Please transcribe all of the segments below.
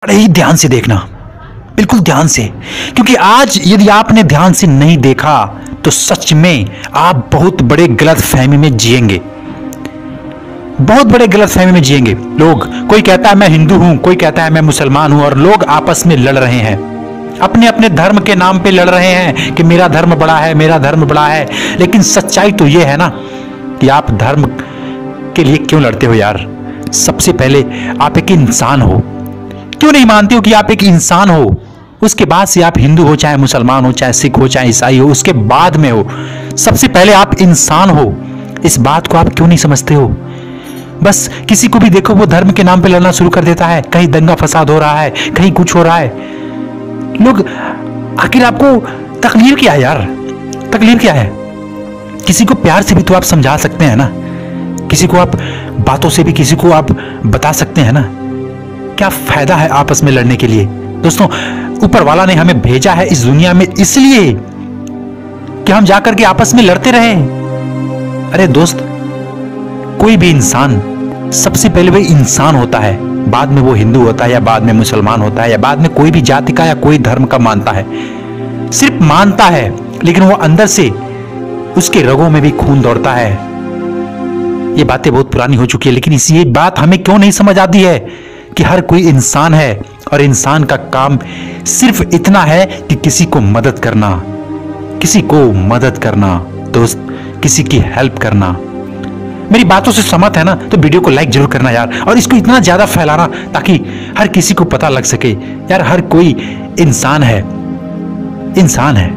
बड़े ही ध्यान से देखना, बिल्कुल ध्यान से, क्योंकि आज यदि आपने ध्यान से नहीं देखा तो सच में आप बहुत बड़े गलत फहमी में जिएंगे, बहुत बड़े गलत फहमी में जिएंगे। लोग, कोई कहता है मैं हिंदू हूं, कोई कहता है मैं मुसलमान हूं, और लोग आपस में लड़ रहे हैं, अपने अपने धर्म के नाम पे लड़ रहे हैं कि मेरा धर्म बड़ा है, मेरा धर्म बड़ा है। लेकिन सच्चाई तो यह है ना कि आप धर्म के लिए क्यों लड़ते हो यार? सबसे पहले आप एक इंसान हो। क्यों नहीं मानते हो कि आप एक इंसान हो? उसके बाद से आप हिंदू हो, चाहे मुसलमान हो, चाहे सिख हो, चाहे ईसाई हो, उसके बाद में हो। सबसे पहले आप इंसान हो। इस बात को आप क्यों नहीं समझते हो? बस किसी को भी देखो वो धर्म के नाम पे लड़ना शुरू कर देता है, कहीं दंगा फसाद हो रहा है, कहीं कुछ हो रहा है। लोग, आखिर आपको तकलीफ क्या है यार? तकलीफ क्या है? किसी को प्यार से भी तो आप समझा सकते हैं ना, किसी को आप बातों से भी किसी को आप बता सकते हैं ना। क्या फायदा है आपस में लड़ने के लिए? दोस्तों, ऊपर वाला ने हमें भेजा है इस दुनिया में इसलिए कि हम जाकर के आपस में लड़ते रहें। अरे दोस्त, कोई भी इंसान सबसे पहले वही इंसान होता है, बाद में वो हिंदू होता है या बाद में मुसलमान होता है या बाद में कोई भी जाति का या कोई धर्म का मानता है। सिर्फ मानता है, लेकिन वो अंदर से उसके रगों में भी खून दौड़ता है। ये बातें बहुत पुरानी हो चुकी है, लेकिन ये बात हमें क्यों नहीं समझ आती है कि हर कोई इंसान है और इंसान का काम सिर्फ इतना है कि किसी को मदद करना, किसी को मदद करना, दोस्त, किसी की हेल्प करना। मेरी बातों से सहमत है ना? तो वीडियो को लाइक जरूर करना यार, और इसको इतना ज्यादा फैलाना ताकि हर किसी को पता लग सके यार, हर कोई इंसान है, इंसान है।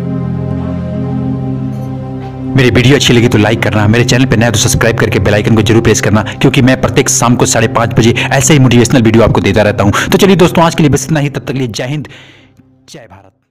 मेरी वीडियो अच्छी लगी तो लाइक करना, मेरे चैनल पे नया तो सब्सक्राइब करके बेल आइकन को जरूर प्रेस करना, क्योंकि मैं प्रत्येक शाम को 5:30 बजे ऐसे ही मोटिवेशनल वीडियो आपको देता रहता हूं। तो चलिए दोस्तों, आज के लिए बस इतना ही। तब तक के लिए जय हिंद, जय भारत।